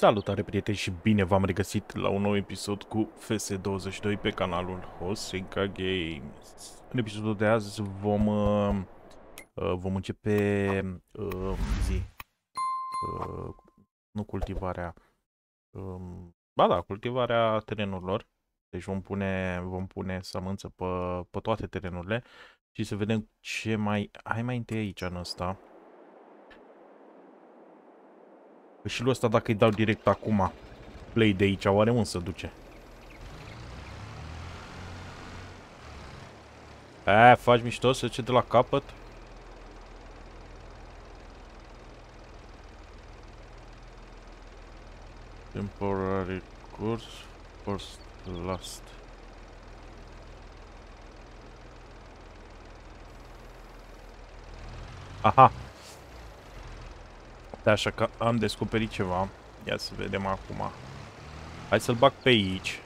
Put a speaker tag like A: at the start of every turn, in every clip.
A: Salutare prieteni și bine v-am regăsit la un nou episod cu FS22 pe canalul Hosenka Games. În episodul de azi vom începe nu cultivarea, cultivarea terenurilor. Deci vom pune sămânță pe toate terenurile și să vedem ce mai... Hai mai întâi aici în ăsta. Și lui ăsta dacă îi dau direct acum play de aici, oare unde se duce? Faci mișto să duce de la capăt? Temporary course, first last. Aha! Da, așa că am descoperit ceva. Ia să vedem acum. Hai să-l bag pe aici.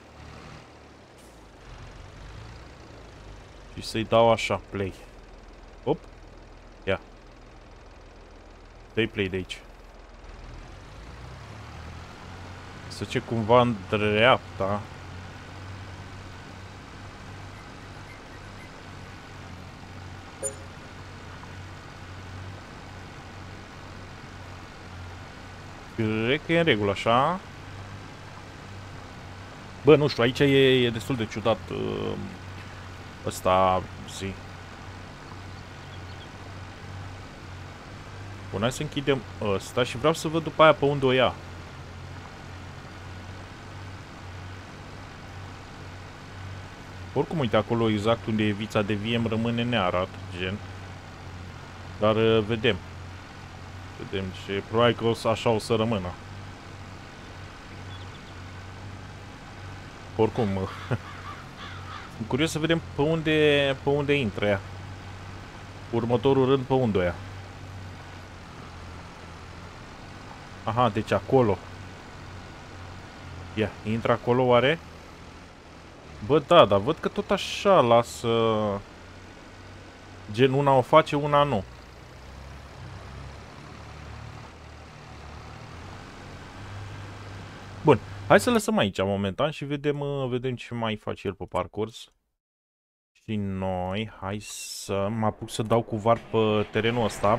A: Și să-i dau așa, play. Hop. Ia. Dă-i play de aici. Să ce cumva în dreapta. Cred că e în regulă, așa. Bă, nu știu, aici e destul de ciudat ăsta, zi. Bun, hai să închidem ăsta și vreau să văd după aia pe unde o ia. Oricum, uite, acolo exact unde e vița de vie îmi rămâne nearat, gen. Dar vedem. Vedem ce... Probabil că așa o să rămână. Oricum, sunt curios să vedem pe unde intră ea. Următorul rând pe unde o ia. Aha, deci acolo. Ia, intră acolo oare? Bă, da, dar văd că tot așa lasă... Gen, una o face, una nu. Bun, hai să lăsăm aici momentan și vedem ce mai face el pe parcurs. Și noi, hai să mă apuc să dau cu var pe terenul ăsta.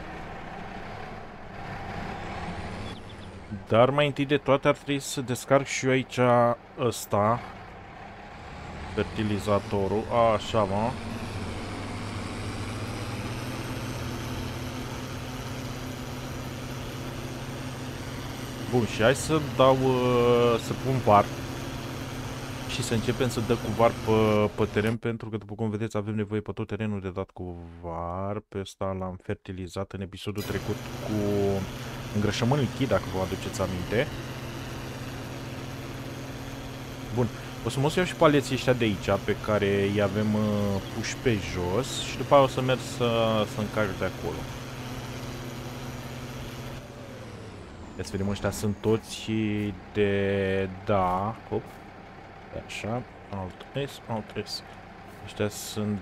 A: Dar mai întâi de toate ar trebui să descarc și eu aici ăsta. Fertilizatorul, așa mă. Bun, și hai să dau, să pun var. Și să începem să dă cu var pe teren, pentru că, după cum vedeți, avem nevoie pe tot terenul de dat cu var. Pe ăsta l-am fertilizat în episodul trecut cu îngrășământ lichid, dacă vă aduceți aminte. Bun, o să mă iau și paleții ăștia de aici, pe care îi avem puși pe jos. Și după aia o să merg să încarc de acolo. Ia să vedem, ăștia sunt toți de... Da, hop. Așa, alt S, alt S. Ăștia sunt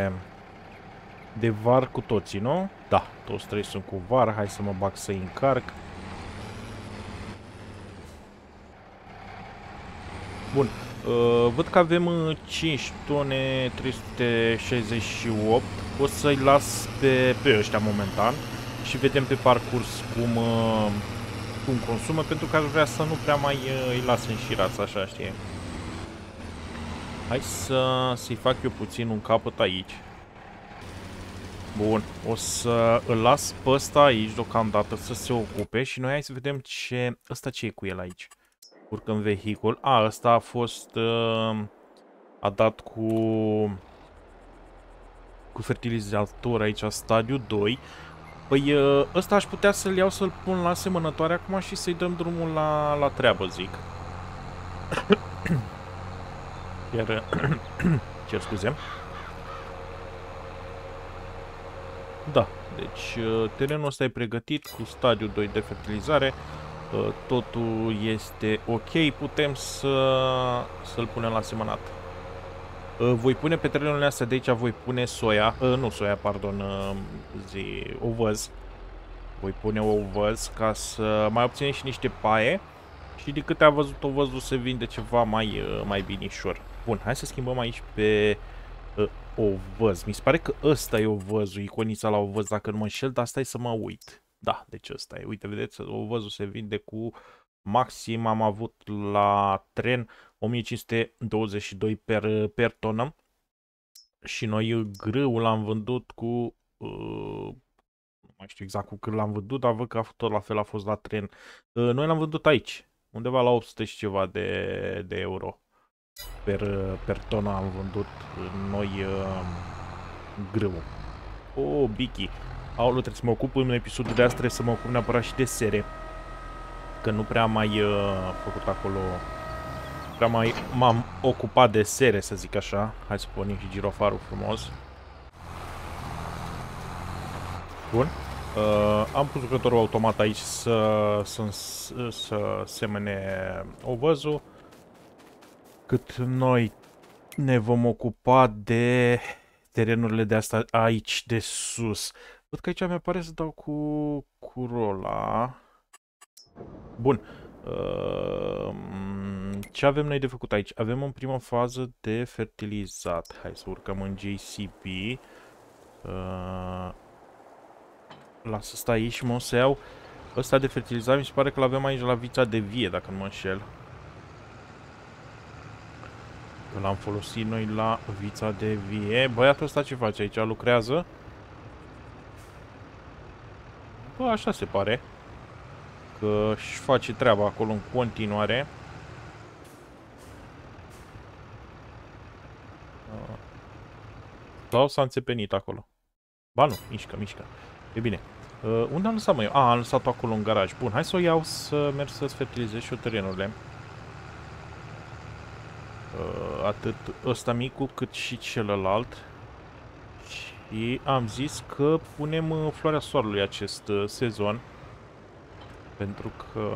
A: de var cu toții, nu? Da, toți trei sunt cu var. Hai să mă bag să-i încarc. Bun, văd că avem 5 tone 368. O să-i las pe ăștia momentan și vedem pe parcurs cum consumă, pentru că aș vrea să nu prea mai îi las înșirați, așa, știe. Hai să-i fac eu puțin un capăt aici. Bun, o să îl las pe ăsta aici deocamdată să se ocupe și noi hai să vedem ce... Ăsta ce e cu el aici? Urcă în vehicul. Ăsta a fost... a dat cu fertilizator aici, stadiu 2. Păi ăsta aș putea să-l iau, să-l pun la asemănătoare acum și să-i dăm drumul la treabă, zic. Iar... cer scuze. Da, deci terenul ăsta e pregătit cu stadiul 2 de fertilizare. Totul este ok, putem să-l punem la semănat. Voi pune pe terenurile astea de aici, voi pune soia, nu soia, pardon, ovăz. Voi pune ovăz ca să mai obținem și niște paie. Și de câte a văzut, o văzut se vinde ceva mai binișor. Bun, hai să schimbăm aici pe ovăz. Mi se pare că ăsta e ovăzul, iconița la ovăz, dacă nu mă înșel, dar stai să mă uit. Da, deci ăsta e. Uite, vedeți, ovăzul se vinde cu maxim, am avut la tren 1522 per tonă. Și noi grâul l-am vândut cu... nu mai știu exact cu cât l-am vândut, dar văd că tot la fel a fost la tren. Noi l-am vândut aici, undeva la 800 și ceva de euro. Per tonă am vândut noi grâul. Oh, Biki. Aoleu, trebuie să mă ocup în episodul de azi, trebuie să mă ocup neapărat și de sere. Că nu prea am mai făcut acolo... Prea mai m-am ocupat de sere, să zic așa. Hai să pornim și girofarul frumos. Bun. Am pus lucrătorul automat aici să semene ovăzul. Cât noi ne vom ocupa de terenurile de asta aici, de sus. Văd că aici mi-apare să dau cu rola. Bun. Ce avem noi de făcut aici? Avem în prima fază de fertilizat. Hai să urcăm în JCB. Lasă stai aici și mă să iau ăsta de fertilizat. Mi se pare că l-avem aici la vița de vie, dacă nu mă înșel. L-am folosit noi la vița de vie. Băiatul ăsta ce face aici? Lucrează? Bă, așa se pare. Că își face treaba acolo în continuare. Sau s-a înțepenit acolo? Ba nu, mișcă. E bine. Unde am lăsat, mă eu? Am lăsat-o acolo în garaj. Bun, hai să o iau să merg să-ți fertilizez și eu terenurile. Atât ăsta micu cât și celălalt. Și am zis că punem floarea soarelui acest sezon. Pentru că...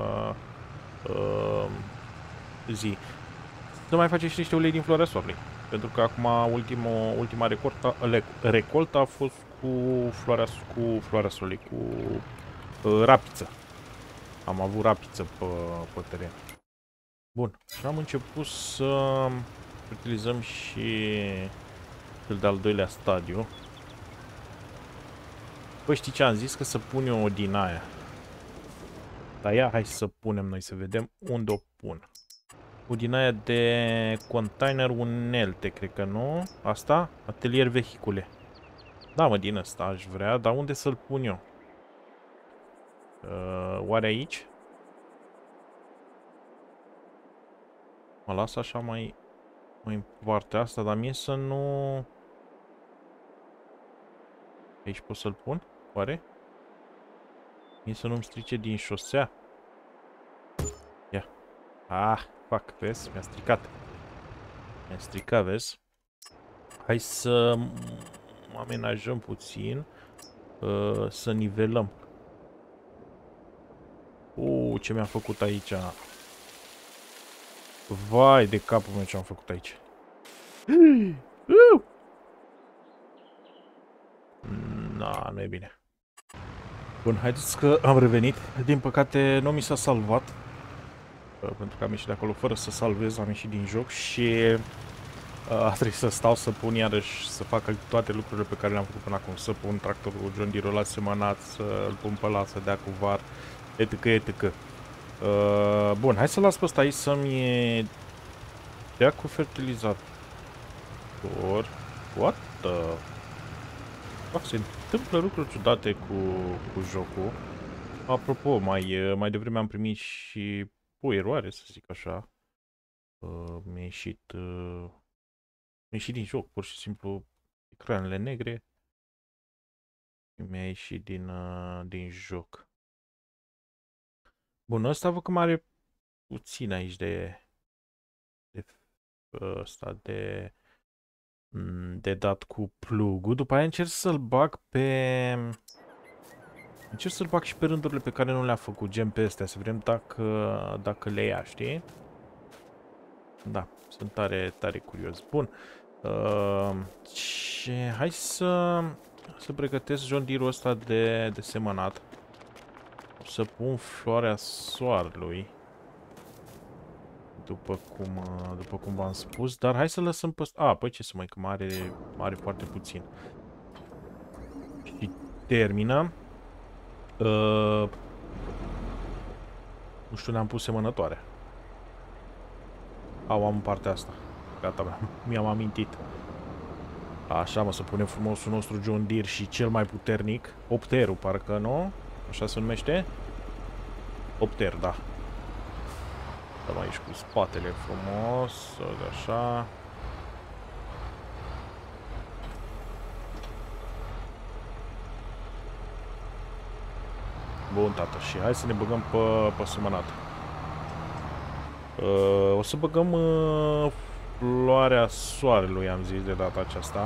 A: să mai face și niște ulei din floarea soarelui. Pentru că acum ultima recoltă a fost cu floarea soarelui, cu rapiță. Am avut rapiță pe teren. Bun, și am început să utilizăm și cel de-al doilea stadiu. Păi știi ce am zis? Că să pun eu din aia. Dar ia, hai să punem noi, să vedem unde o pun. O din aia de container unelte, cred că nu? Asta? Atelier vehicule. Da, mă, din ăsta aș vrea, dar unde să-l pun eu? Oare aici? Mă las așa mai în partea asta, dar mie să nu... Aici pot să-l pun? Oare? Mie să nu-mi strice din șosea? Ia. Fac, vezi? Mi-a stricat. Mi-a stricat, vezi? Hai să amenajăm puțin. Să nivelăm. Ce mi-am făcut aici? Vai de capul meu ce am făcut aici. Nu e bine. Bun, haideți că am revenit. Din păcate nu mi s-a salvat. Pentru că am ieșit de acolo fără să salvez, am ieșit din joc și a trebuit să stau să pun iarăși, să fac toate lucrurile pe care le-am făcut până acum. Să pun tractorul John Deere la semănat, să-l pun pe ăla, să dea cu var, etc. Bun, hai să las pe ăsta aici să-mi dea cu fertilizator. What the... Se întâmplă lucruri ciudate cu jocul. Apropo, mai devreme am primit și o eroare, să zic așa. Mi-a ieșit din joc, pur și simplu, ecranele negre. Mi-a ieșit din joc. Bun, ăsta văd că mai are puțin aici de dat cu plugul. După aia încerc să-l bag încerc să-l bag și pe rândurile pe care nu le-am făcut, gen pe astea, să vedem dacă le ia, știi? Da, sunt tare curios. Bun. Hai să pregătesc John Deere-ul ăsta de semănat. Să pun floarea soarelui. după cum v-am spus, dar hai să lăsăm pe ăsta. Păi ce să mai, că are foarte puțin. Și termină. Nu știu, ne-am pus semănătoare. Am în partea asta. Gata, mi-am amintit. Așa, mă, să punem frumosul nostru John Deere și cel mai puternic. Opterul, parcă, nu? Așa se numește? Opter, da. Dăm aici cu spatele frumos, așa. Bun, tată, și hai să ne băgăm pe semănat. O să băgăm floarea soarelui, am zis de data aceasta.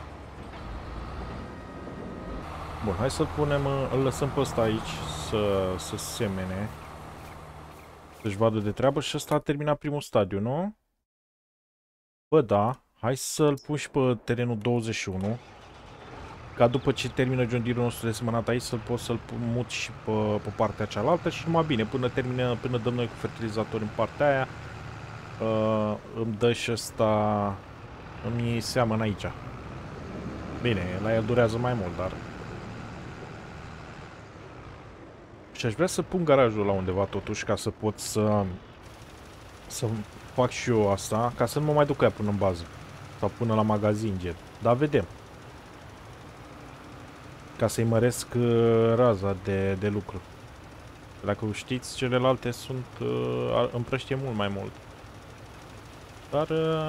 A: Bun, hai să-l punem, îl lăsăm pe ăsta aici să semene. Să-și vadă de treabă și ăsta a terminat primul stadiu, nu? Bă, da. Hai să-l pun și pe terenul 21. Ca după ce termină John Deere-ul nostru de semănat aici, pot să-l mut și pe partea cealaltă și numai bine, până dăm noi cu fertilizatori în partea aia, îmi dă și ăsta, îmi seamănă aici. Bine, la el durează mai mult, dar... Și aș vrea să pun garajul la undeva totuși, ca să pot să fac și eu asta, ca să nu mă mai duc aia până în bază. Sau până la magazin, gen. Dar vedem. Ca să-i măresc raza de lucru. Dacă știți, celelalte sunt împrăștie mult mai mult. Dar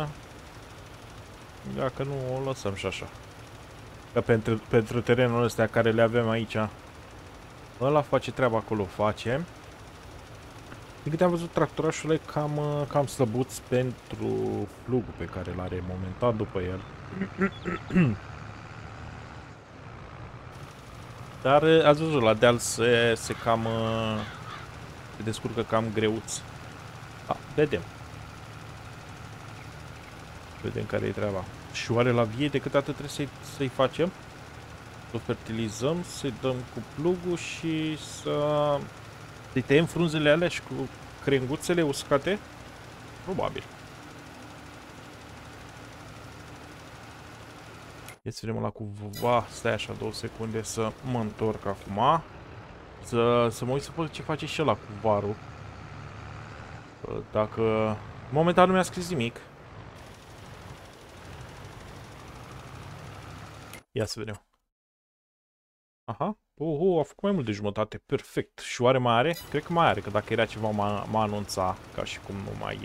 A: dacă nu, o lăsăm și așa. Că pentru terenul ăstea care le avem aici, ăla face treaba acolo, face. Din câte am văzut, tractorașul e cam slăbuț pentru plugul pe care îl are momentan după el. Dar ați văzut, la deal se descurcă cam greuț. Vedem. Vedem care e treaba. Și oare la vie decât atât trebuie să-i facem? Să fertilizăm, să-i dăm cu plugul și să-i tăiem frunzele alea și cu crenguțele uscate? Probabil. Ia să vedem ăla cu... Stai așa 2 secunde să mă întorc acum. Să mă uit să văd ce face și ăla cu varul. Dacă... Momentan nu mi-a scris nimic. Ia să vedem. Aha. A făcut mai mult de jumătate. Perfect. Și oare mai are? Cred că mai are, că dacă era ceva m-a anunța. Ca și cum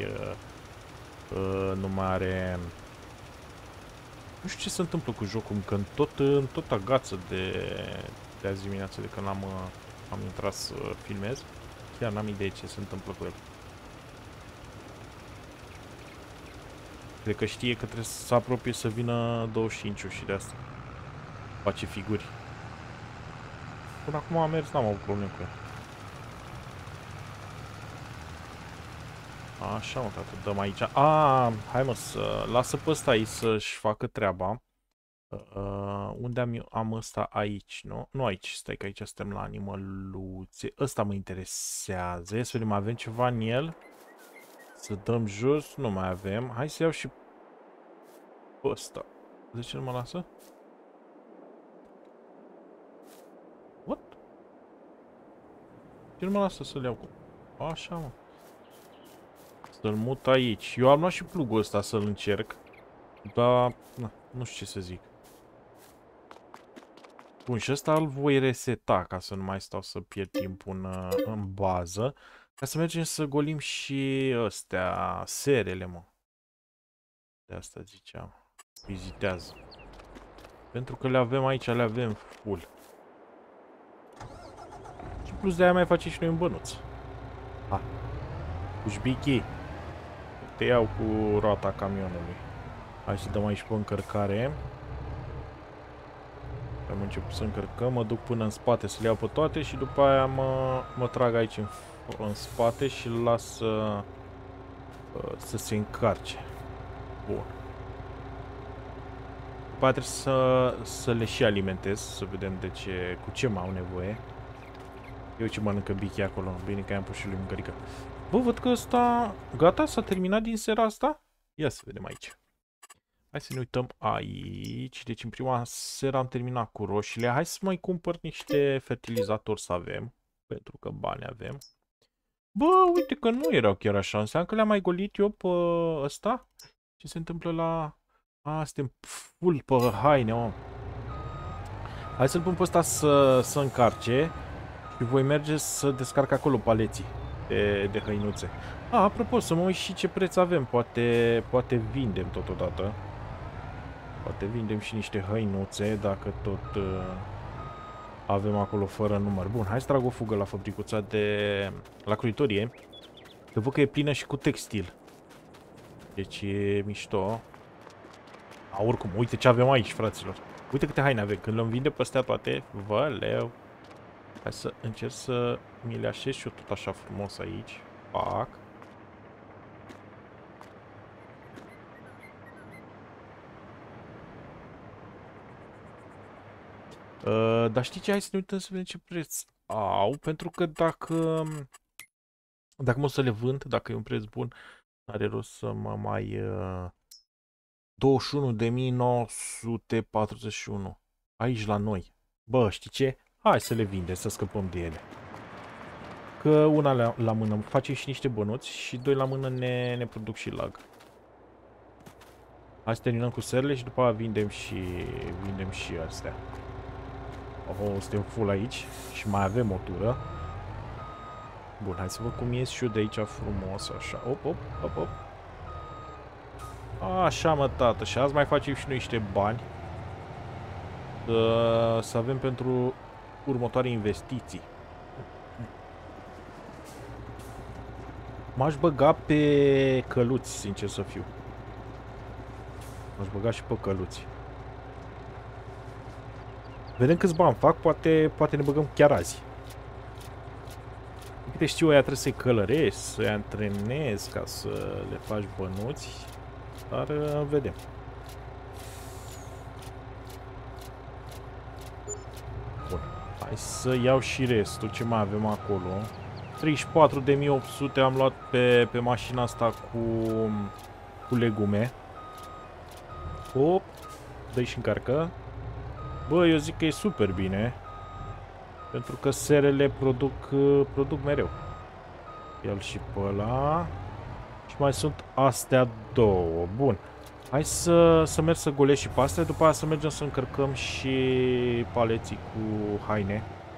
A: nu mai are... Nu știu ce se întâmplă cu jocul, că tot agață de azi dimineață, de când am intrat să filmez. Chiar n-am idee ce se întâmplă cu el. Cred că știe că trebuie să se apropie să vină 25 și de asta. Face figuri. Până acum a mers, n-am avut probleme cu el. Așa, mă, tată, dăm aici. Hai, mă, lasă pe ăsta aici să-și facă treaba. Unde am ăsta aici, nu? Nu aici, stai că aici suntem la animăluțe. Ăsta mă interesează. Ia să vedem, avem ceva în el? Să dăm jos, nu mai avem. Hai să iau și pe ăsta. De ce nu mă lasă? What? Ce nu mă lasă să-l iau cu... Așa, mă. Să-l mut aici. Eu am luat și plugul ăsta să-l încerc. Dar, nu știu ce să zic. Bun, și ăsta îl voi reseta ca să nu mai stau să pierd timp în bază. Ca să mergem să golim și astea, serele, mă. De asta ziceam. Vizitează. Pentru că le avem aici, le avem full. Și plus de aia mai face și noi un bănuț. Cu șbichii. Te iau cu roata camionului. Hai să dăm aici pe încărcare. Am început să încărcăm, mă duc până în spate să le iau pe toate și după aia mă trag aici în spate și îl las să se încarce. Bun. După aia trebuie să le și alimentez, să vedem cu ce mai au nevoie. Eu ce mănâncă bichii acolo, bine că i-am pus și lui mâncărică. Bă, văd că ăsta... Gata? S-a terminat din seara asta? Ia să vedem aici. Hai să ne uităm aici. Deci în prima seară am terminat cu roșiile. Hai să mai cumpăr niște fertilizatori să avem. Pentru că bani avem. Bă, uite că nu erau chiar așa. Înseamnă că le-am mai golit eu pe ăsta. Ce se întâmplă la... A, suntem full pe haine, om. Hai să-l pun pe ăsta să încarce. Și voi merge să descarc acolo paleții de hăinuțe. A, apropo, să mă uit și ce preț avem. Poate vindem totodată. Poate vindem și niște hăinuțe, dacă tot avem acolo fără număr. Bun, hai să trag o fugă la fabricuța la croitorie. Că văd că e plină și cu textil. Deci e mișto. A, oricum, uite ce avem aici, fraților. Uite câte haine avem. Când le-am vinde pe astea toate, văleu. Hai să încerc să mi le așez și eu tot așa frumos aici. Pac. Dar știi ce? Hai să ne uităm să vedem ce preț au. Pentru că dacă mă o să le vând, dacă e un preț bun, are rost să mă mai... 21.941. Aici la noi. Bă, știi ce? Hai să le vindem, să scăpăm de ele. Că una la mână facem și niște bănuți și doi la mână ne produc și lag. Hai să terminăm cu serile și după aia vindem și astea. Oh, suntem full aici și mai avem o tură. Bun, hai să văd cum ies și eu de aici frumos, așa. Op, op, op, op. Așa, mă, tată. Și azi mai facem și noi niște bani. Să avem pentru următoare investiții. M-aș băga pe căluți, sincer să fiu. M-aș băga și pe căluți. Vedem câți bani fac, poate ne băgăm chiar azi. Câte știu, aia trebuie să-i călărești, să-i antrenezi ca să le faci bănuți. Dar vedem. Bun. Hai să iau și restul. Ce mai avem acolo? 34.800 am luat pe mașina asta cu legume. Hop. Dă-i și încarcă. Bă, eu zic că e super bine. Pentru că serele produc mereu. Ia-l și pe ăla. Și mai sunt astea două. Bun. Hai să merg să golesc și pe astea. După aia să mergem să încărcăm și paleții cu haine.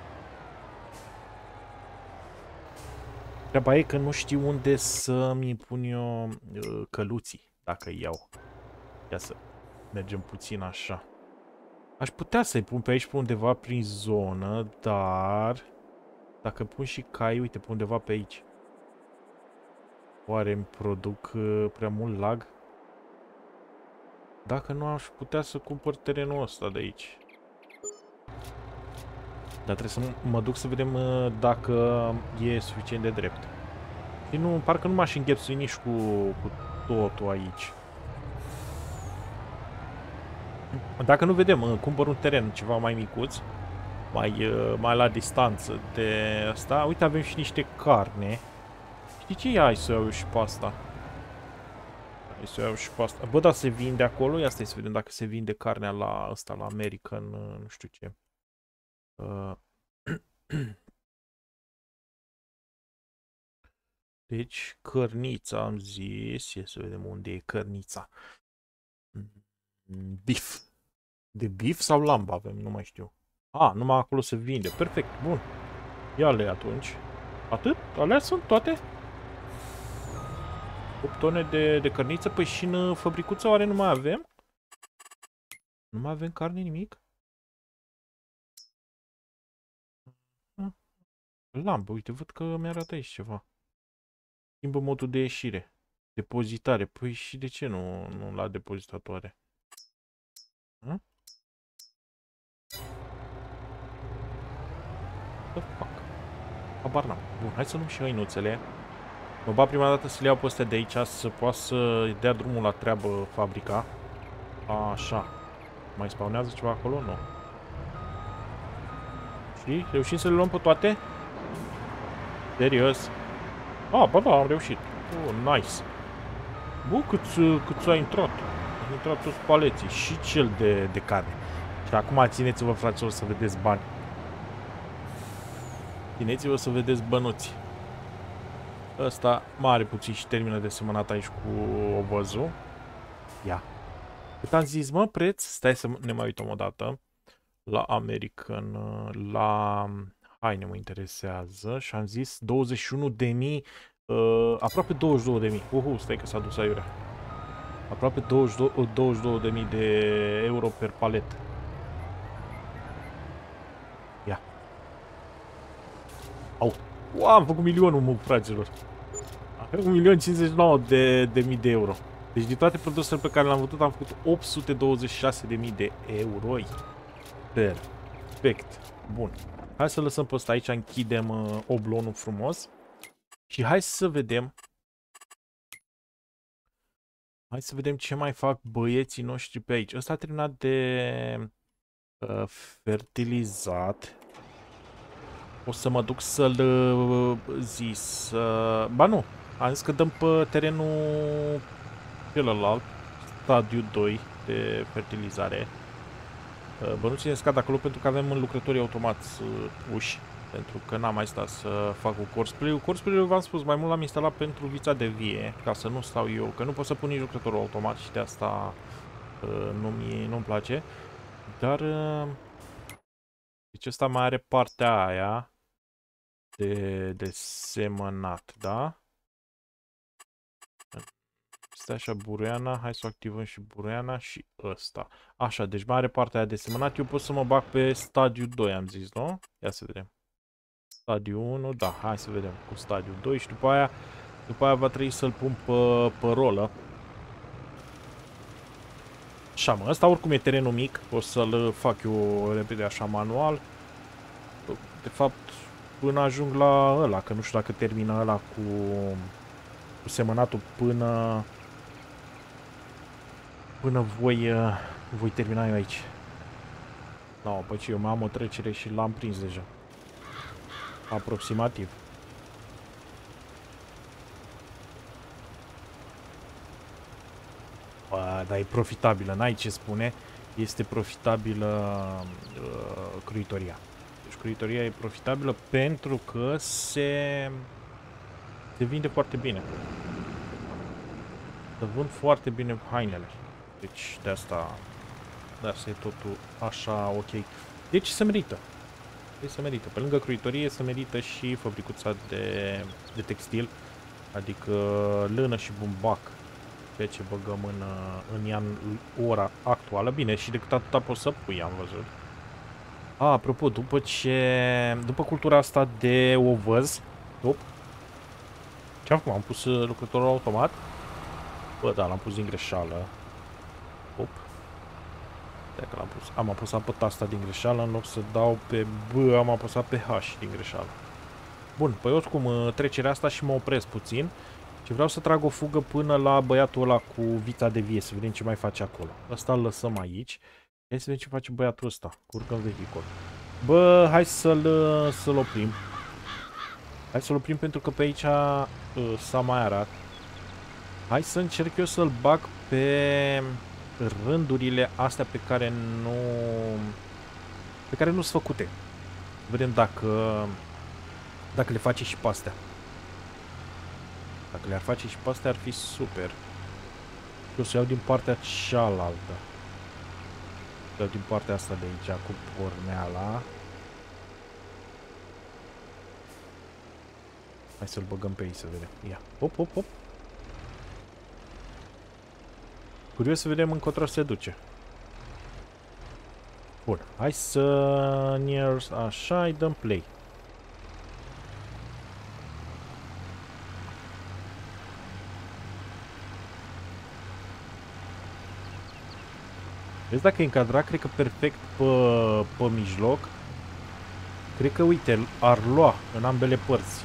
A: Treaba e că nu știu unde să-mi pun eu căluții, dacă îi iau. Ia să mergem puțin așa. Aș putea să-i pun pe aici pe undeva prin zonă, dar dacă pun și cai, uite, pe undeva pe aici. Oare îmi produc prea mult lag? Dacă nu, aș putea să cumpăr terenul ăsta de aici. Dar trebuie să mă duc să vedem dacă e suficient de drept. Și nu, parcă nu m-aș înghepsui nici cu totul aici. Dacă nu vedem, cumpăr un teren ceva mai micuț, mai la distanță de asta. Uite, avem și niște carne. Știi ce? Ia, hai să iau și pe asta. Hai să iau și pe asta. Bă, dar se vinde acolo? Ia stai să vedem dacă se vinde carnea la ăsta, la American, nu știu ce. Deci, cărnița am zis. Ia să vedem unde e cărnița. Beef. De beef sau lamb avem? Nu mai știu. A, numai acolo se vinde. Perfect, bun. Ia-le atunci. Atât? Alea sunt toate? 8 tone de cărniță. Păi și în fabricuță oare nu mai avem? Nu mai avem carne, nimic? Lamb, uite, văd că mi-arată aici ceva. Schimbă modul de ieșire. Depozitare. Păi și de ce nu la depozitatoare? What the fuck? Habar n-am. Bun, hai să luăm și hăinuțele. Mă bat prima dată să le iau pe astea de aici, să poată să dea drumul la treabă fabrica. Așa. Mai spawnează ceva acolo? Nu. Și reușim să le luăm pe toate? Serios? Ah, ba da, am reușit. Oh, nice. Bă, cât a intrat? A intrat toți paleții și cel de carne. Și acum țineți-vă, fraților, să vedeți bani. Țineți-vă să vedeți bănuți. Ăsta mare puțin și termină de semănat aici cu obăzul. Ia. Cât am zis, mă, preț? Stai să ne mai uităm o dată. La American, la haine mă interesează și am zis 21.000, aproape 22.000. Stai că s-a dus aiurea. Aproape 22.000 de euro per palet. Ia. Au. Am făcut milionul, mă, fraților. Am făcut 1.059.000 de euro. Deci din toate produsele pe care le-am văzut am făcut 826.000 de euro. Perfect. Bun. Hai să lăsăm pe ăsta aici, închidem oblonul frumos. Și hai să vedem. Hai să vedem ce mai fac băieții noștri pe aici. Ăsta a terminat de fertilizat. O să mă duc să-l ba nu, am zis că dăm pe terenul celălalt, stadiu 2 de fertilizare. Bă, nu ține scad acolo pentru că avem lucrătorii automați uși. Pentru că n-am mai stat să fac cu corsplay-ul. Corsplay-ul, v-am spus, mai mult l-am instalat pentru vița de vie, ca să nu stau eu, că nu pot să pun nici lucrătorul automat și de asta nu-mi place. Dar deci ăsta mai are partea aia de semănat, da? Stai așa, bureana, hai să o activăm și bureana și ăsta. Așa, deci mai are partea aia de semănat, eu pot să mă bag pe stadiu 2, am zis, nu? Ia să vedem. Stadiu 1, da, hai să vedem cu stadiu 2 și după aia va trebui să-l pun pe rolă. Așa, mă, ăsta oricum e terenul mic, o să-l fac eu repede așa manual. De fapt, până ajung la ăla, că nu știu dacă termină ăla cu semănatul până voi termina eu aici. Da, păi ce, eu mai am o trecere și l-am prins deja. Aproximativ. Bă, dar e profitabilă, n-ai ce spune. Este profitabilă cruitoria. Deci cruitoria e profitabilă pentru că se vinde foarte bine. Se vând foarte bine hainele. Deci de asta e totul așa ok. Deci se merită. Deci se merită. Pe lângă cruitorie se merită și fabricuța de textil. Adică lână și bumbac. Pe ce băgăm în ea în ora actuală. Bine, și decât atâta poți să pui, am văzut. Apropo, după cultura asta de ovăz, ce-am făcut? Am pus lucrătorul automat? Bă, da, l-am pus din greșeală. Dacă l-am pus. Am apăsat pe tasta din greșeală în loc să dau pe B, am apăsat pe H din greșeală. Bun, păi oricum trecerea asta și mă opresc puțin. Și vreau să trag o fugă până la băiatul ăla cu vița de vie, să vedem ce mai face acolo. Ăsta îl lăsăm aici. Hai să vedem ce face băiatul ăsta. Urcă în vehicul. Bă, hai să-l oprim. Hai să-l oprim pentru că pe aici s-a mai arat. Hai să încerc eu să-l bag pe rândurile astea pe care nu sunt făcute. Vedem dacă le face și pe astea. Dacă le-ar face și pe astea ar fi super. Eu să iau din partea cealaltă. Iau din partea asta de aici cu porneala. Hai să-l băgăm pe aici să vedem. Ia. Hop, hop, hop. Curios să vedem încotro se duce. Bun. Hai să așa îi dăm play. Vezi dacă e încadrat, cred că perfect pe mijloc. Cred că, uite, ar lua în ambele părți.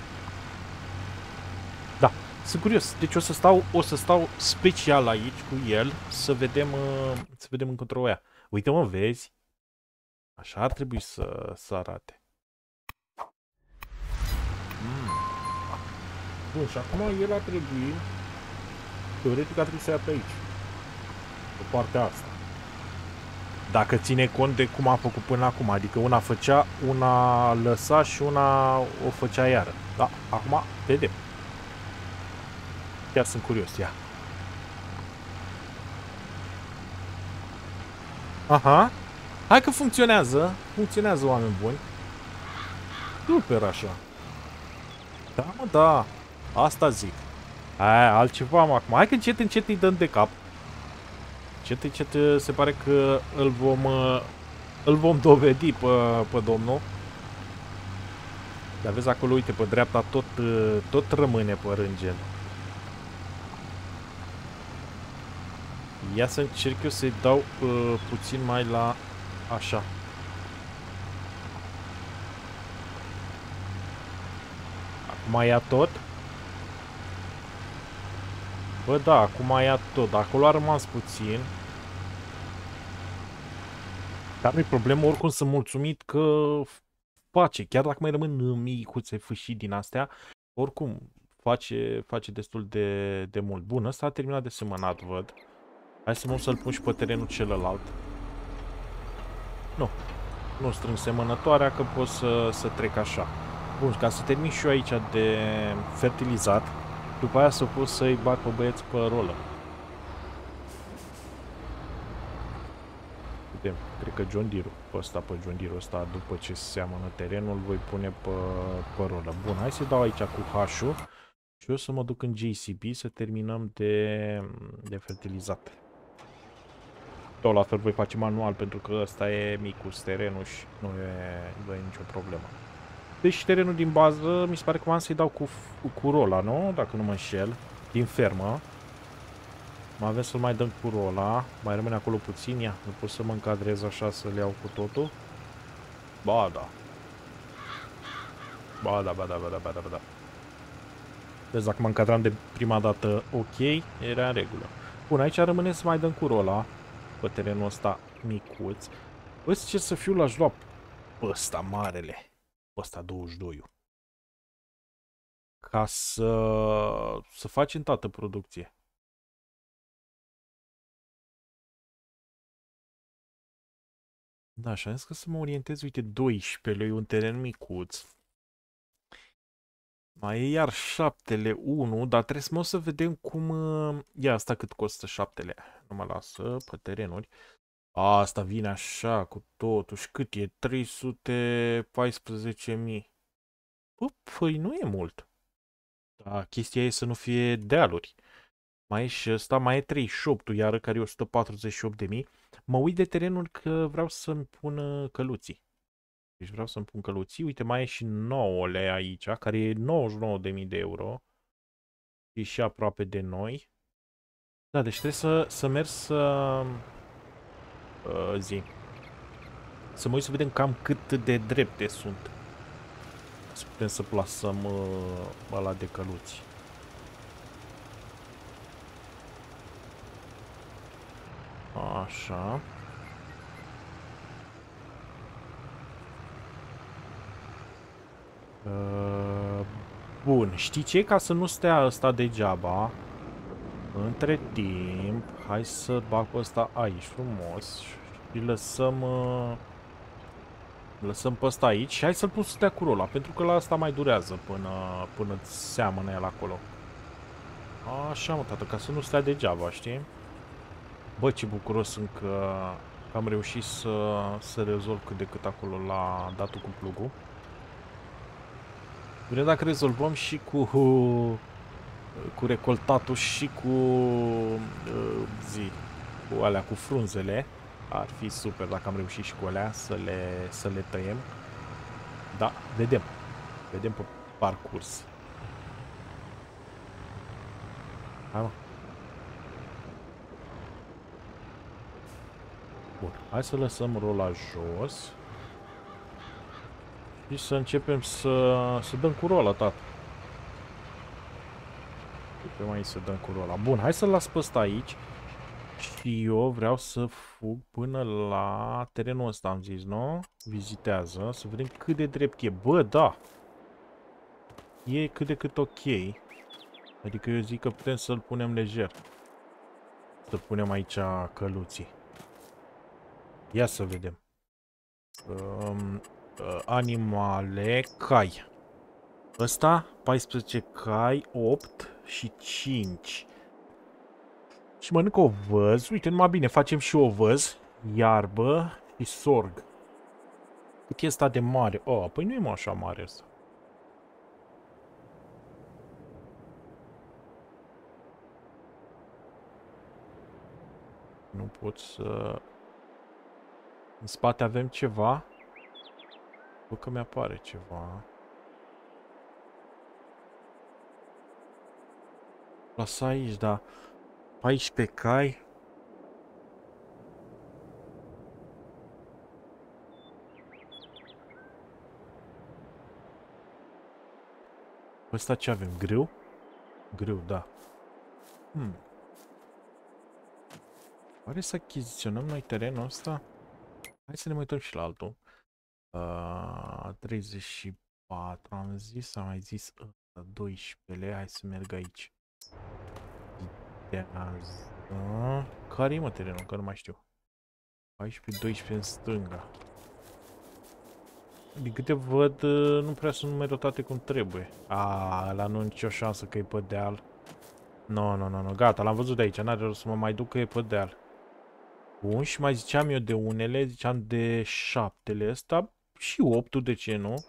A: Da, sunt curios. Deci o să stau special aici cu el să vedem încotro aia. Uite, mă, vezi? Așa ar trebui să arate. Bun, și acum el ar trebui, teoretic ar trebui să ia pe aici. Pe partea asta. Dacă ține cont de cum a făcut până acum, adică una făcea, una lăsa și una o făcea iară. Da, acum vedem. Chiar sunt curios, ia. Aha. Hai că funcționează. Funcționează, oameni buni. Super așa. Da, mă, da. Asta zic. Aia, altceva am acum. Hai că încet, încet îi dăm de cap. Încet, încet se pare că îl vom dovedi pe domnul. Dar vezi acolo, uite, pe dreapta tot rămâne pe rângel. Ia să încerc eu să-i dau puțin mai la așa. Acum ia tot. Bă, da, acum ia tot. Acolo a rămas puțin. Dar nu-i problemă, oricum sunt mulțumit că face. Chiar dacă mai rămân micuțe fâșii din astea, oricum face destul de mult. Bun, ăsta a terminat de semănat, văd. Hai să mă să-l pun și pe terenul celălalt. Nu strâng semănătoarea, că pot să trec așa. Bun, ca să termin și eu aici de fertilizat, după aia să pot să-i bag pe băieți pe rolă. Vedem, cred că John Deere-ul ăsta, după ce seamănă terenul, îl voi pune pe rolă. Bun, hai să dau aici cu H-ul și eu să mă duc în JCB să terminăm de fertilizat. Tot la fel voi face manual, pentru că ăsta e micus terenul și nu e nicio problemă. Deci terenul din bază, mi se pare că v-am să-i dau cu rola, nu? Dacă nu mă înșel. Din fermă. Mai avem să-l mai dăm cu rola. Mai rămâne acolo puțin. Ia, nu pot să mă încadrez așa să le iau cu totul. Ba da. Ba da. Vezi, dacă mă încadram de prima dată ok, era în regulă. Bun, aici rămâne să mai dăm cu rola. Pe terenul ăsta micuț. Bă, ce să fiu, l-aș lua pe ăsta marele. Pe ăsta 22-ul. Ca să facem toată producție. Da, și am zis că să mă orientez, uite, 12 lui un teren micuț. Mai e iar 7-le 1, dar trebuie să vedem cum... Ia asta cât costă 7-le. Nu mă lasă pe terenuri. Asta vine așa cu totul. Și cât e? 314.000. Păi nu e mult. Da, chestia e să nu fie dealuri. Mai e și ăsta, mai e 38-ul iară, care e 148.000. Mă uit de terenuri că vreau să-mi pun căluții. Deci vreau să-mi pun căluții. Uite, mai e și 9-le aici, care e 99.000 de euro. E și aproape de noi. Da, deci trebuie să merg să mă uit să vedem cam cât de drepte sunt. Să putem să plasăm ăla de căluți. Așa. Bun, știi ce? Ca să nu stea ăsta degeaba, între timp, hai să bag pe ăsta aici frumos și lăsăm pe ăsta aici și hai să-l pun să stea cu rola, pentru că la asta mai durează până seamănă el acolo. Așa, mă, tată, ca să nu stea degeaba, știi? Bă, ce bucuros sunt că am reușit să rezolv cât de cât acolo la datul cu plugul. Vrem dacă rezolvăm și cu recoltatul și cu alea, cu frunzele. Ar fi super dacă am reușit și cu alea să le tăiem. Da, vedem. Vedem pe parcurs. Hai, mă. Bun, hai să lăsăm rola jos. Și să începem să dăm cu rola, tată. Pe mai să dăm cu rola. Bun, hai să-l las pe ăsta aici. Și eu vreau să fug până la terenul ăsta, am zis, nu? Vizitează, să vedem cât de drept e. Bă, da! E cât de cât ok. Adică eu zic că putem să-l punem lejer. Să punem aici căluții. Ia să vedem. Animale, cai. Ăsta, 14 cai, 8 și 5. Și mănâncă ovăz. Uite, numai bine, facem și ovăz, iarbă și sorg. Cât e ăsta de mare? Oh, păi nu e mă așa mare ăsta. Nu pot să... În spate avem ceva. Bă, că mi-apare ceva. Lasă aici, da. 14 cai. Ăsta ce avem? Grâu? Grâu, da. Oare să achiziționăm noi terenul ăsta? Hai să ne mai uităm și la altul. 34 am zis, am mai zis ăsta, 12-le. Hai să merg aici. Care e mă terenul? Că nu mai știu. 14-12 în stânga. Din câte văd, nu prea sunt numerotate cum trebuie. Ăla nu nicio șansă că e pe deal. Nu, gata, l-am văzut de aici, n-are rost să mă mai duc că e pe deal. Bun, și mai ziceam eu de unele, ziceam de 7-le ăsta și 8-ul, de ce nu?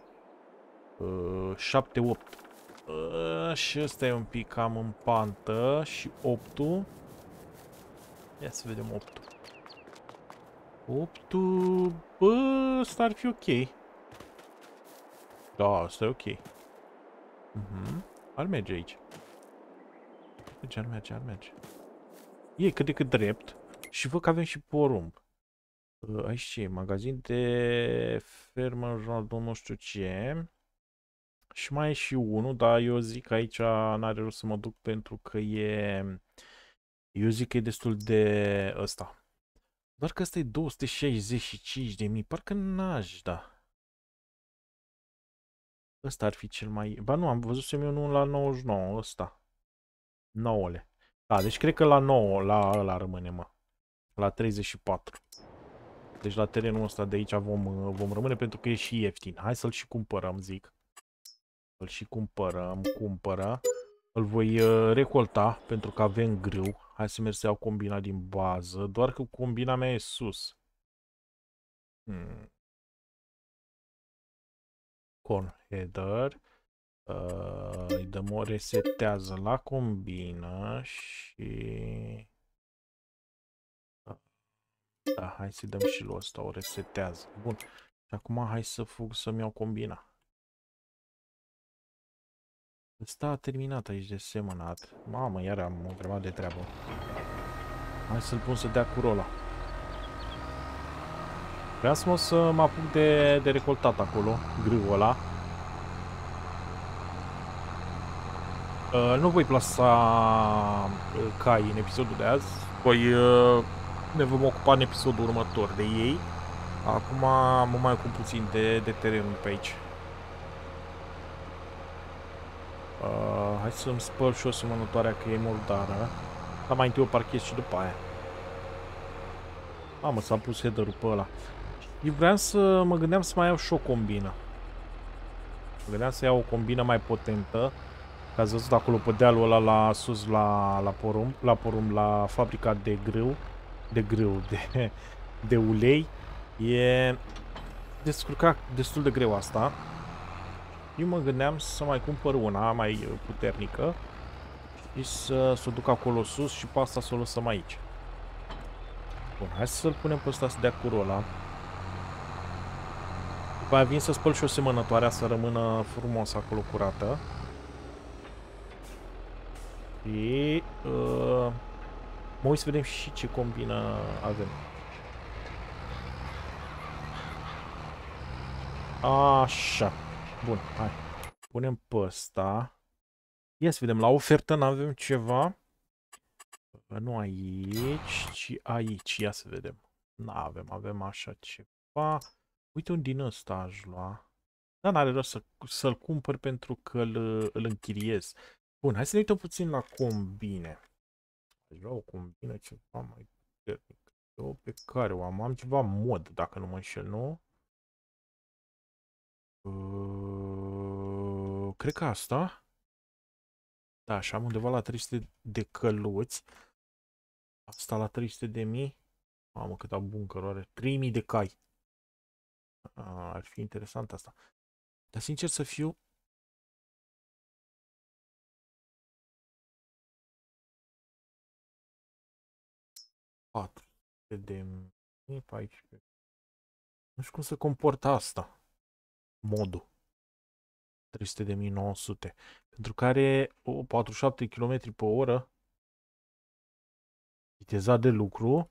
A: 7-8. Și ăsta e un pic cam în pantă și 8-ul. Ia să vedem 8-ul. 8-ul, bă, ăsta ar fi ok. Da, asta e ok. Ar merge aici. Ar merge. E cât de cât drept. Și văd că avem și porumb. Aici ce e? Magazin de fermă în jurnal nu știu ce. Și mai e și unul, dar eu zic că aici n-are rost să mă duc pentru că e... Eu zic că e destul de ăsta. Doar că ăsta e 265.000. Parcă n-aș, da. Ăsta ar fi cel mai... Ba nu, am văzut eu unul la 99, ăsta. 9-le. Da, deci cred că la 9, la ăla rămâne, mă. La 34. Deci la terenul ăsta de aici vom rămâne pentru că e și ieftin. Hai să-l și cumpărăm, zic. Îl și cumpără. Îl voi recolta pentru că avem grâu. Hai să merg să iau combina din bază. Doar că combina mea e sus. Corn header. Îi dăm o resetează la combină și... Da, hai să-i dăm și lui ăsta o resetează. Bun. Și acum hai să fug să-mi iau combina. Ăsta a terminat aici de semănat. Mamă, iar am o grămadă de treabă. Hai să-l pun să dea cu rola. Vreau să mă apuc de recoltat acolo, grâul ăla. Nu voi plasa cai în episodul de azi. Ne vom ocupa în episodul următor de ei. Acum mă mai ocup puțin de terenul pe aici. Hai să-mi spăl și o semănătoarea că e murdară. Dar mai întâi o parchez și după aia. Mamă, s-a pus header-ul pe ăla. Eu vreau să mă gândeam să mai iau și o combină. Mă gândeam să iau o combină mai potentă. Că ați văzut acolo pe dealul ăla la sus la porumb, la fabrica de de ulei. E destul de greu asta. Eu mă gândeam să mai cumpăr una mai puternică și să o duc acolo sus și pe asta să o lăsăm aici. Bun, hai să-l punem pe ăsta să dea cu rola. După aia vin să spăl și o semănătoarea să rămână frumos acolo curată. Și mă uit să vedem și ce combină avem. Așa. Bun, hai. Punem pe ăsta. Ia să vedem, la ofertă n-avem ceva. Nu aici, ci aici. Ia să vedem. N-avem, avem așa ceva. Uite un din ăsta aș lua. Dar n-are rost să-l cumpăr pentru că îl închiriez. Bun, hai să ne uităm puțin la combine. Aș vrea o combină ceva mai puternică. Eu pe care o am ceva mod, dacă nu mă înșel, nu? Cred că asta. Da, așa am undeva la 300 de căluți. Asta la 300 de mii. Mamă, câta bunker are. 3000 de cai. Ar fi interesant asta. Dar sincer să fiu, 400 de mii, 14. Nu știu cum se comportă asta. Modul. 300.900. Pentru care 47 km pe oră. Viteza de lucru.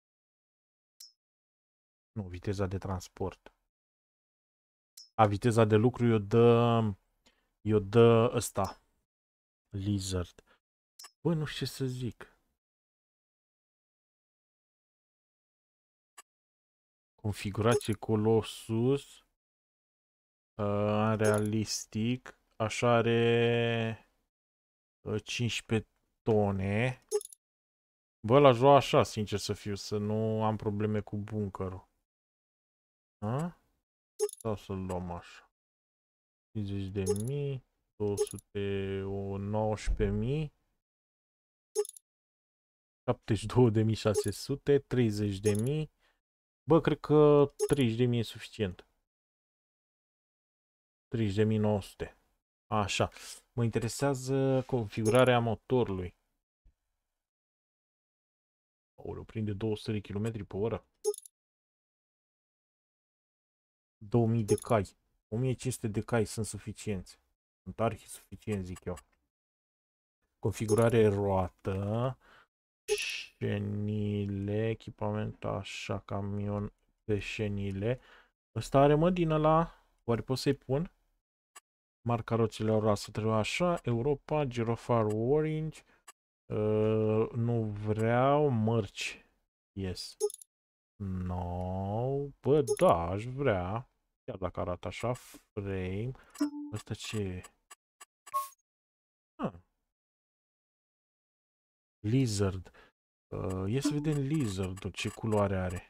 A: Nu, viteza de transport. Viteza de lucru eu dă ăsta. Lizard. Bă, nu știu ce să zic. Configurație Colossus. Realistic. Așa are 15 tone. Bă, la joa așa, sincer să fiu, să nu am probleme cu bunkerul. Sau să-l luăm așa. 50.000, 219.000, 72.600, 30.000. Bă, cred că 30.000 e suficient. 30.900. Așa. Mă interesează configurarea motorului. O prinde 200 de km pe oră. 2000 de cai. 1500 de cai sunt suficienți. Sunt arhi suficient, zic eu. Configurare roată. Șenile. Echipament așa, camion pe șenile. Ăsta are, mă, din ăla. Oare pot să-i pun? Marca roțile rasă trebuie așa. Europa, Girofar Orange. Nu vreau mărci. Yes. No. Bă, da, aș vrea. Chiar dacă arată așa. Frame. Ăsta ce e? Lizard. Ia să vedem Lizard-ul, ce culoare are.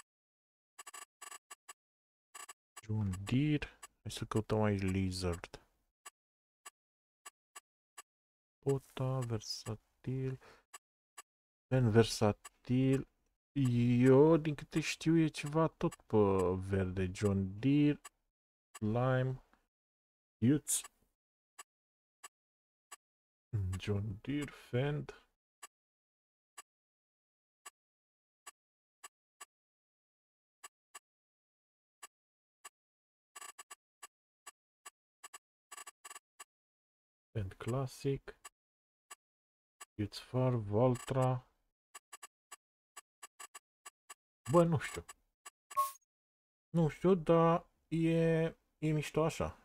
A: John Deere. Hai să căutăm aici Lizard. Pota, versatil. Ben versatil. Eu, din câte știu, e ceva tot pe verde. John Deere. Lime. Youths. John Deere. Fend. Fend Classic. Youths Far. Valtra. Bă, nu știu. Nu știu, dar e mișto așa.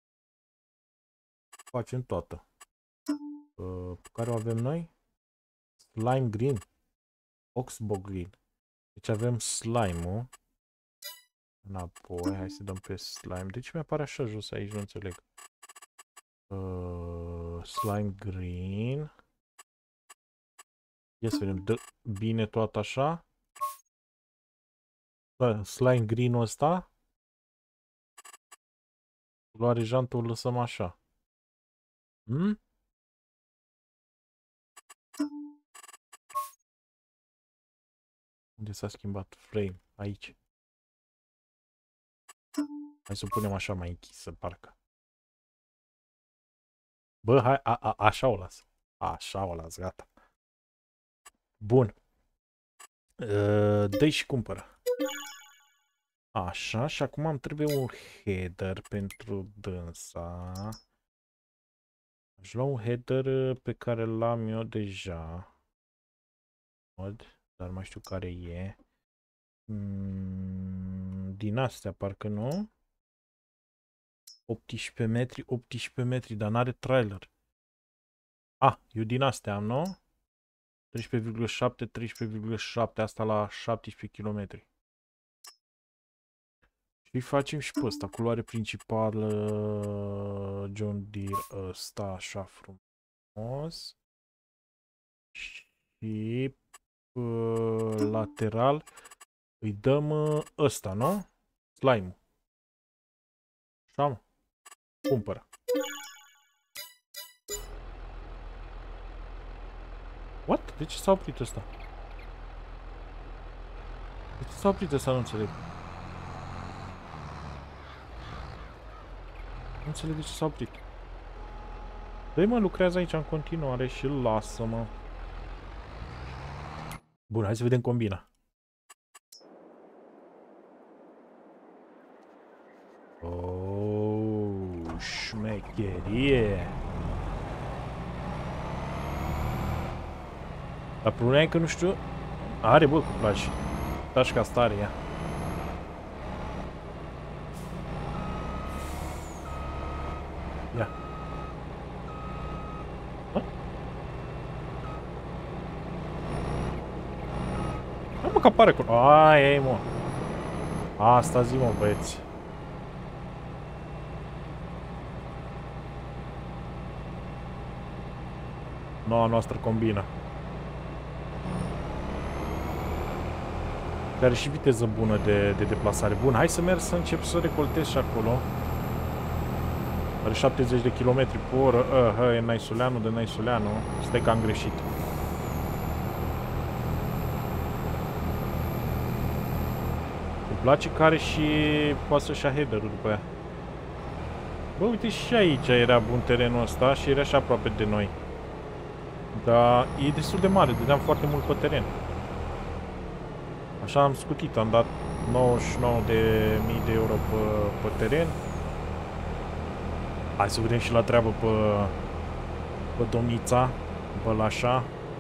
A: Facem toată. Care o avem noi? Slime Green. Oxbow Green. Deci avem slime-ul. Înapoi, hai să dăm pe slime. De ce mi-apare așa jos aici? Nu înțeleg. Slime Green. Ia să vedem. Dă bine tot așa. Slime Green-ul ăsta. Culoare jantul îl lăsăm așa. Unde s-a schimbat? Frame. Aici. Hai să o punem așa mai închisă, parcă. Bă, hai, așa o las. Așa o las, gata. Bun. Dă-i și cumpără. Așa, și acum îmi trebuie un header pentru dânsa. Aș lua un header pe care l-am eu deja. Dar mai știu care e. Din astea, parcă nu. 18 metri, 18 metri, dar n-are trailer. Eu din astea am, nu? 13,7, 13,7, asta la 17 km. Și facem și pe ăsta, culoare principală, John Deere, ăsta, așa frumos. frumos. Și lateral îi dăm ăsta, nu? Slime-ul. Așa, mă. Cumpără. What? De ce s-a oprit ăsta? De ce s-a oprit ăsta? Nu înțeleg. Nu înțeleg de ce s-a oprit. Dă-i, mă, lucrează aici în continuare și lasă-mă. Bun, hai să vedem combina. Oh, șmecherie. Dar problema e că nu știu... Are, bă, cuplaj. Tașca asta are ea. Ia. Ha? Hai, mă, că apare cu... Aia e, mă. Asta zi, mă, băieți. Noua noastră combină. Care are și viteză bună de deplasare. Bun, hai să merg să încep să recoltez și acolo. Are 70 de km pe oră. E Naisuleanu de Naisuleanu. Stai că am greșit. Îmi place că are și poate să-și ia header-ul după aia. Bă, uite, și aici era bun terenul ăsta și era și aproape de noi. Dar e destul de mare, dădeam foarte mult pe teren. Așa am scutit, am dat 99.000 de euro pe teren. Hai să vedem și la treabă pe domnița, pe Lașa.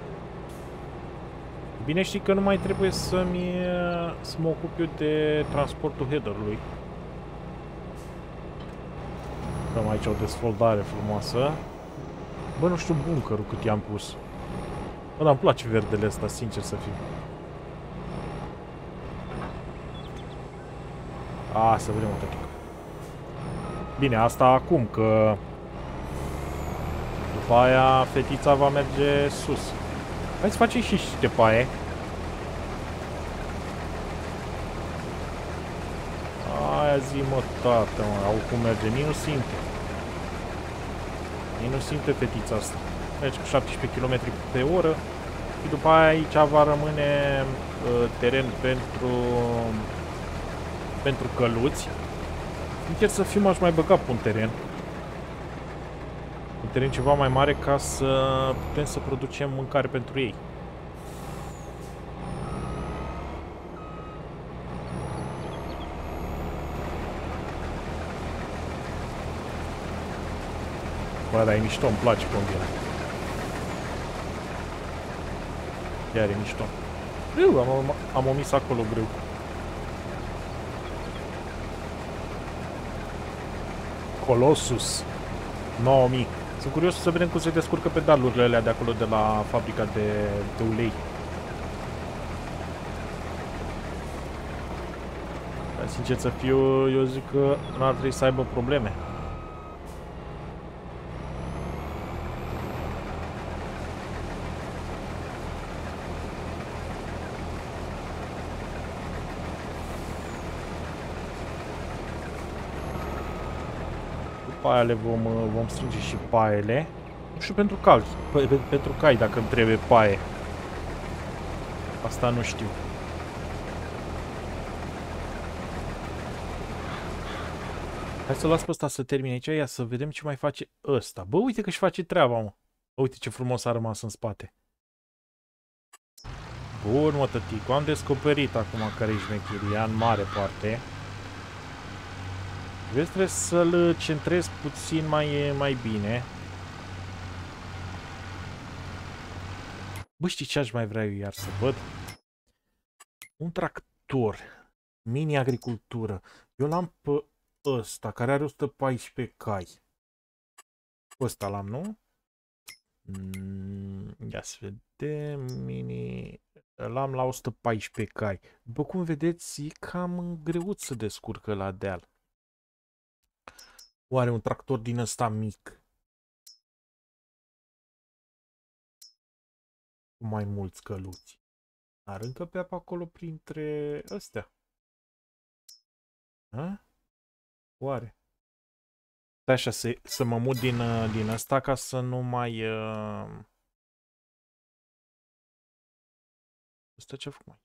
A: Bine, știi că nu mai trebuie să mă ocup eu de transportul header-ului. Am aici o desfoldare frumoasă. Bă, nu știu bunkerul cât i-am pus. Bă, dar îmi place verdele ăsta, sincer să fiu. Să vedem o tătică. Bine, asta acum, că după aia fetița va merge sus. Hai să facem și niște paie. Aia zi, mă, tată, mă, au cum merge. Nici nu simte. Nici nu simte fetița asta. Merge cu 17 km pe oră. Și după aia aici va rămâne teren pentru căluți. Încerc să fiu mai băgat pe un teren. Un teren ceva mai mare ca să putem să producem mâncare pentru ei. Bă, dar e mișto, îmi place combina. Chiar e mișto. Eu am omis acolo greu. Colossus 9000. Sunt curios să vedem cum se descurcă pedalurile alea de acolo de la fabrica de ulei. Dar sincer să fiu, eu zic că n-ar trebui să aibă probleme. Aia le vom strânge și paiele. Nu știu pentru pentru cai dacă îmi trebuie paie. Asta nu știu. Hai să las pe ăsta să termine aici. Ia să vedem ce mai face ăsta. Bă, uite că își face treaba, mă. Bă, uite ce frumos a rămas în spate. Bun, mă, tăticu. Am descoperit acum care-i șmecheria în mare parte. Vezi, trebuie să-l centrez puțin mai bine. Bă, știi ce aș mai vrea eu iar să văd? Un tractor. Mini-agricultură. Eu l-am pe ăsta, care are 114 cai. Ăsta l-am, nu? Ia să vedem. Mini... L-am la 114 cai. După cum vedeți, e cam greuț să descurcă la deal. Oare un tractor din ăsta mic mai mulți căluți. Ar încăpea pe acolo printre ăstea. A? Oare? Stai așa, să mă mut din ăsta ca să nu mai... Ăsta ce-a făcut mai?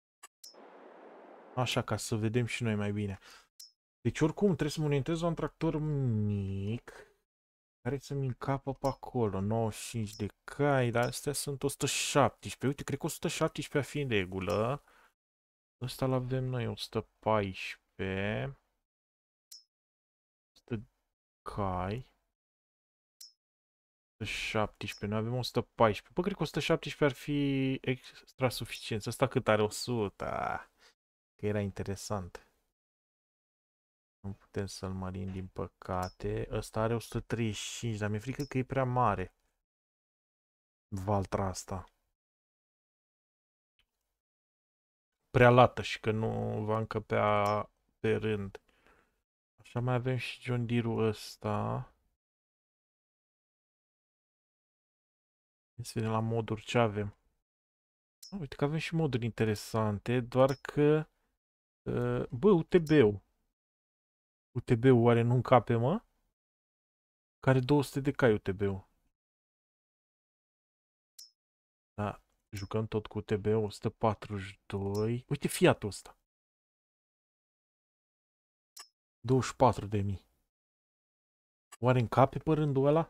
A: Așa, ca să vedem și noi mai bine. Deci oricum trebuie să monetez un tractor mic care să-mi încapă pe acolo. 95 de cai, dar astea sunt 117. Uite, cred că 117 ar fi în regulă. Ăsta l-avem noi, 114. 100 cai. 117, noi avem 114. Bă, cred că 117 ar fi extra suficient. Ăsta cât are? 100. Că era interesant. Nu putem să-l mărim, din păcate. Ăsta are 135, dar mi-e frică că e prea mare. Valtra asta. Prea lată și că nu va încăpea pe rând. Așa mai avem și John Deere-ul ăsta. Să vedem la moduri ce avem. Uite că avem și moduri interesante, doar că... bă, UTB-ul. UTB-ul oare nu încape, mă? Care 200 de cai UTB-ul. Da, jucăm tot cu UTB-ul, 142. Uite Fiat-ul ăsta. 24.000. Oare încape pe rândul ăla?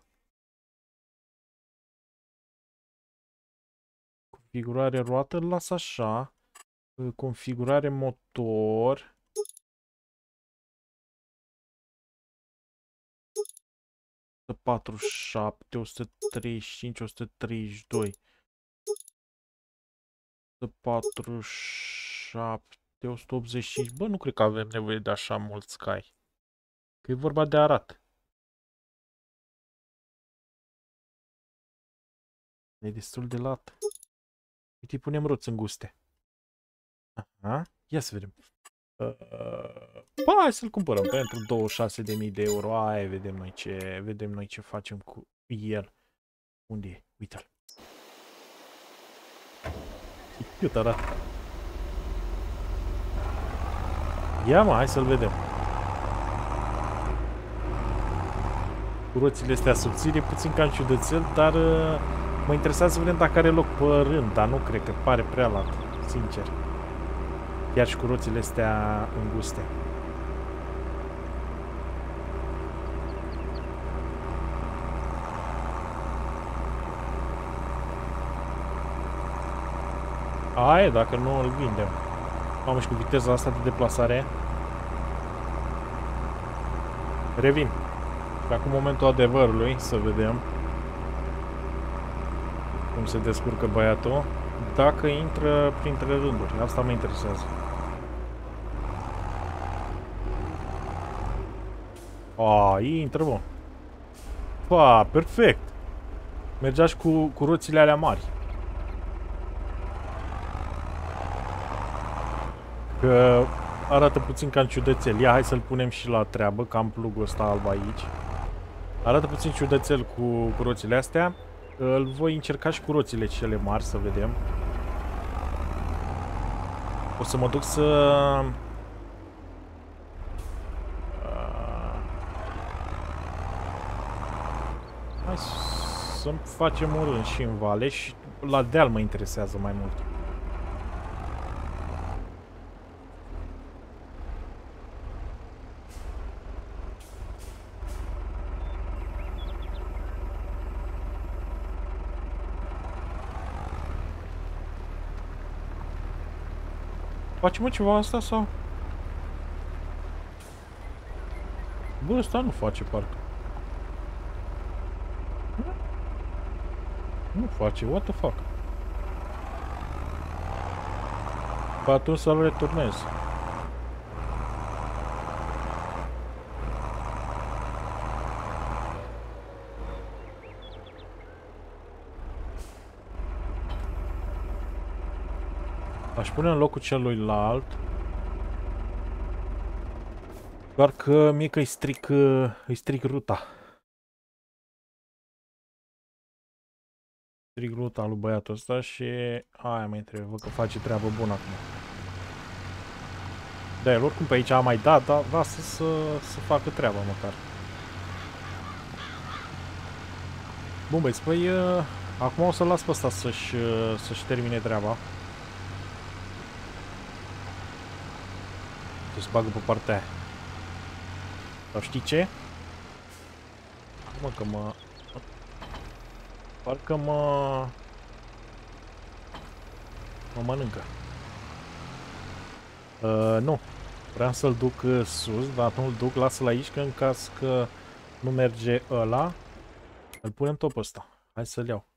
A: Configurare roată, îl las așa. Configurare motor. 147, 135, 132. 147, 185. Bă, nu cred că avem nevoie de așa mulți cai. Că e vorba de arat. E destul de lat. Uite, punem roți înguste. Aha, ia să vedem. Hai să-l cumpărăm pentru 26.000 de euro. Aia vedem noi ce facem cu el. Unde e? Uite-l. E cute arată. Ia mă, hai să-l vedem. Cu roțile astea subțiri, e puțin cam ciudățel, dar mă interesează să vedem dacă are loc pe rând, dar nu cred că pare prea lat, sincer. Chiar și cu roțile astea înguste. Aia, dacă nu îl vindem. Mamă, și cu viteza asta de deplasare. Revin. Și acum momentul adevărului, să vedem cum se descurcă băiatul. Dacă intră printre rânduri. Asta mă interesează. Intră, bă. Pa, perfect. Mergea și cu roțile alea mari. Că arată puțin ca în ciudățel. Ia, hai să-l punem și la treabă, că am plugul ăsta alb aici. Arată puțin ciudățel cu roțile astea. Îl voi încerca și cu roțile cele mari, să vedem. O să mă duc să... Hai să facem un rând și în vale și la deal mă interesează mai mult. Facem mă ceva asta sau? Bă, ăsta nu face parcă. Nu face, what the fuck? Păi atunci să-l returnez. Aș pune în locul celuilalt. Doar că mie că îi stric ruta. Strig ruta lui băiatul ăsta și aia mai trebuie, văd că face treabă bună acum. Da, el oricum pe aici a mai dat, dar lasă să facă treaba măcar. Bun băieți, păi acum o să-l las pe ăsta să-și termine treaba. Să-și bagă pe partea aia. Sau știi ce? Mă, că mă... Parcă mă mănâncă. Nu. Vreau să-l duc sus, dar nu-l duc, lasă-l aici, că în caz că nu merge ăla, îl punem tot pe ăsta. Hai să-l iau.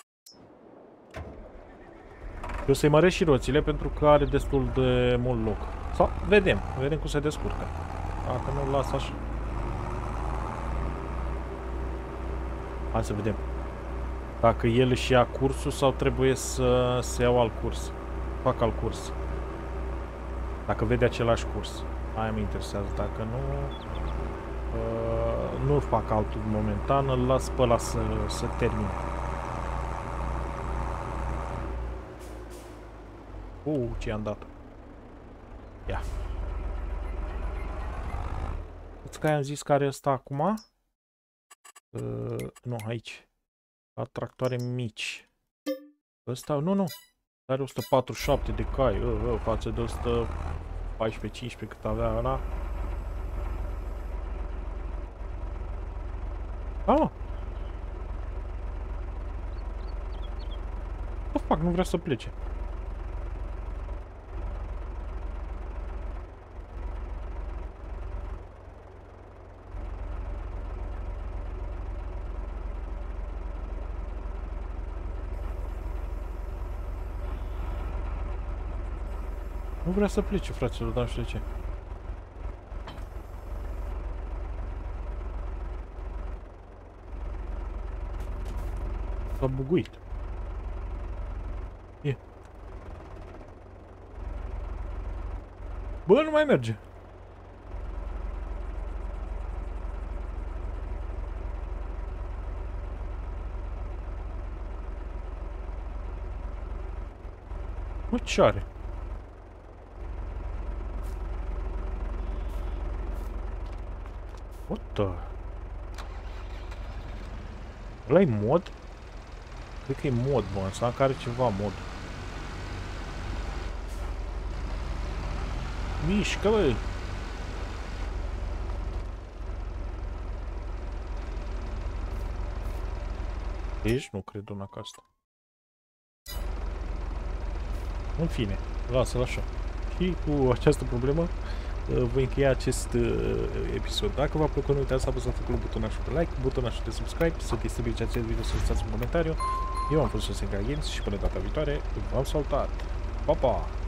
A: Eu să-i măresc și roțile pentru că are destul de mult loc. Sau vedem cum se descurcă. Dacă nu-l las așa. Hai să vedem. Dacă el își ia cursul sau trebuie să se iau alt curs. Fac alt curs. Dacă vede același curs. Aia mă interesează. Dacă nu... nu fac altul momentan. Îl las pe ăla să termine. Ce i-am dat. Ia. Îți că am zis care e ăsta acum? Nu, aici. La tractoare mici. Ăsta, nu. Are 147 de cai, față de 114-15 cât avea ăla. Ce fac? Nu vrea să plece. Nu vrea să plece, fraților, dar nu știu de ce. S-a buguit. E. Bă, nu mai merge. Mă, ce are? What the? Ăla-i mod? Cred că e mod, bă, înseamnă că are ceva mod. Mișcă, bă! Deci nu cred una ca asta. În fine, lasă-l așa. Și cu această problemă voi încheia acest episod. Dacă v-a plăcut, nu uitați să apăsați acolo butonașul de like, butonașul de subscribe, să distribuiți acest video, să lăsați un comentariu. Eu am fost Sosenga Games și până data viitoare v-am salutat. Pa, pa!